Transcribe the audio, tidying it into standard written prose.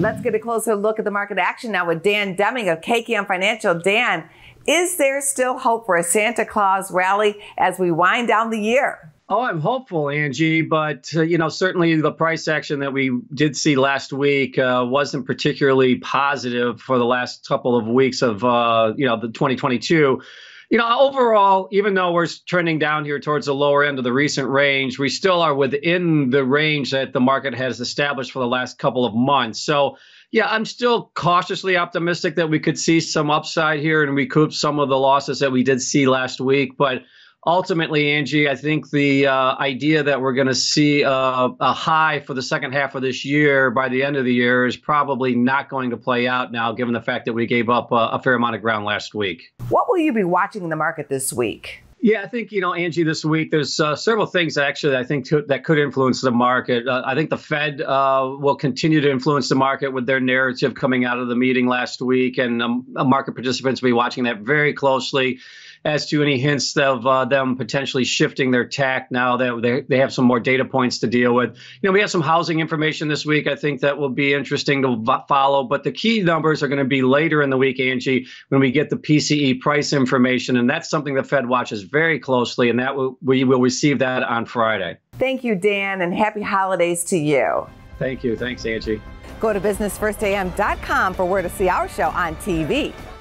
Let's get a closer look at the market action now with Dan Deming of KKM Financial. Dan, is there still hope for a Santa Claus rally as we wind down the year? Oh, I'm hopeful, Angie, but certainly the price action that we did see last week wasn't particularly positive for the last couple of weeks of the 2022. Overall, even though we're trending down here towards the lower end of the recent range, we still are within the range that the market has established for the last couple of months. So, yeah, I'm still cautiously optimistic that we could see some upside here and recoup some of the losses that we did see last week. But ultimately, Angie, I think the idea that we're going to see a high for the second half of this year by the end of the year is probably not going to play out now, given the fact that we gave up a fair amount of ground last week. What will you be watching in the market this week? Yeah, I think, Angie, this week there's several things actually I think that could influence the market. I think the Fed will continue to influence the market with their narrative coming out of the meeting last week, and market participants will be watching that very closely as to any hints of them potentially shifting their tack now that they have some more data points to deal with. We have some housing information this week, I think, that will be interesting to follow. But the key numbers are going to be later in the week, Angie, when we get the PCE price information. And that's something the Fed watches very closely, and we will receive that on Friday. Thank you, Dan, and happy holidays to you. Thank you. Thanks, Angie. Go to businessfirstam.com for where to see our show on TV.